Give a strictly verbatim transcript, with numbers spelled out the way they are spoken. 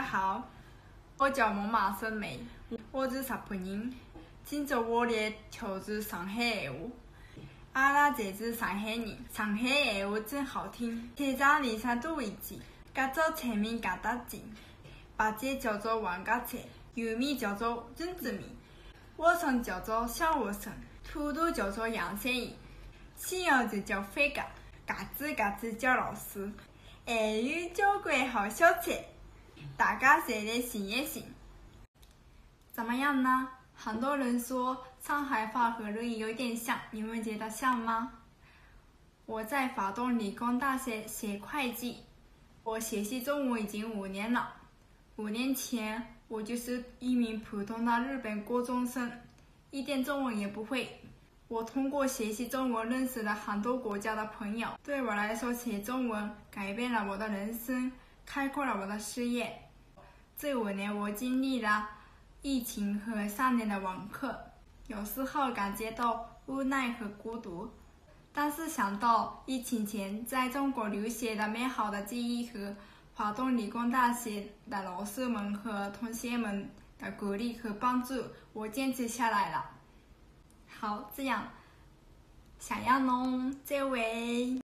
好，我叫孟马生梅，我是日本人，请叫我来调制上海话。阿拉侪是上海人，上海闲话真好听。菜场里向多一句，搿种菜名夹得紧。白菜叫做黄芽菜，油面叫做菌子面，莴笋叫做香莴笋，土豆叫做洋山芋，西洋就叫番茄，嘎子嘎子叫老师，还有交关好小菜，大家侪来寻一寻。怎么样呢？很多人说上海话和日语有点像，你们觉得像吗？我在法东理工大学学会计，我学习中文已经五年了。五年前，我就是一名普通的日本高中生，一点中文也不会。我通过学习中文认识了很多国家的朋友，对我来说，学中文改变了我的人生，开阔了我的视野。这五年，我经历了疫情和三年的网课，有时候感觉到无奈和孤独，但是想到疫情前在中国留学的美好的记忆和华东理工大学的老师们和同学们的鼓励和帮助，我坚持下来了。好，这样，想要弄这位。